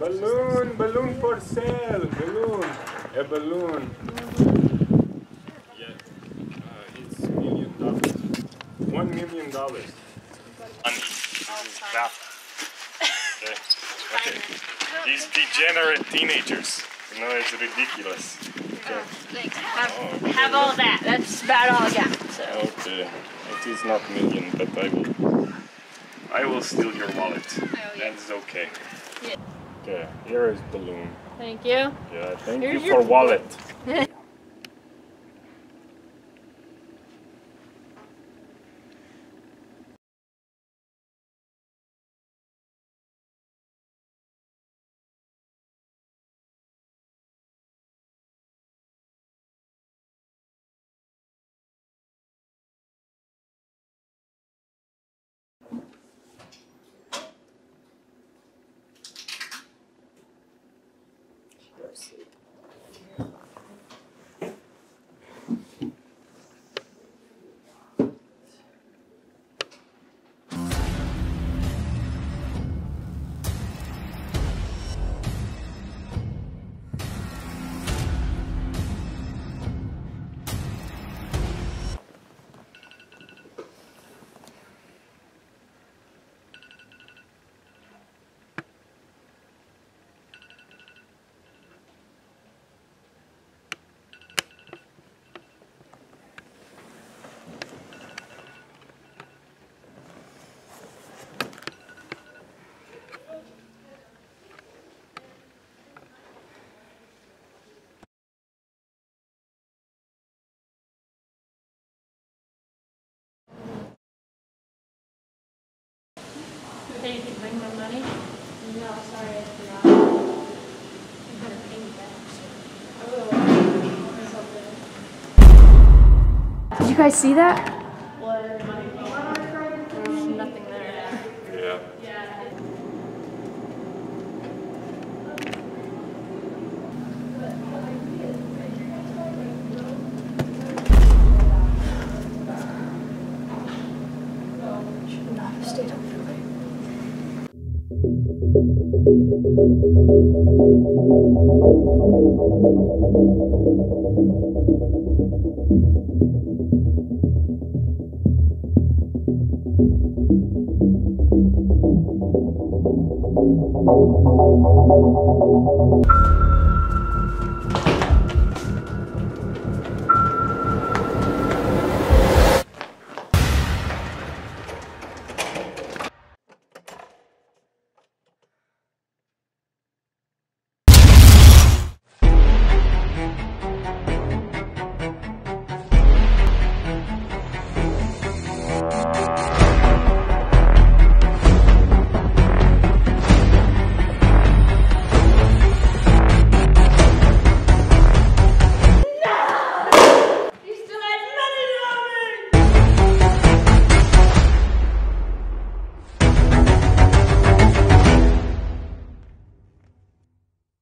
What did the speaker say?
Balloon, balloon for sale, balloon, a balloon. Yeah, it's $1 million. $1 million. Money. Okay. These degenerate teenagers. You know, it's ridiculous. Okay. Thanks. Have all that. That's about all I got. So. Okay. It is not million, but I will steal your wallet. Oh, yeah. That's okay. Yeah. Okay, here is balloon. Thank you. Yeah, thank Here's you for wallet. Hey, did you bring my money? No, sorry, I forgot. You better pay me back. Did you guys see that? There's nothing there. Yeah. Should not have stayed up there late.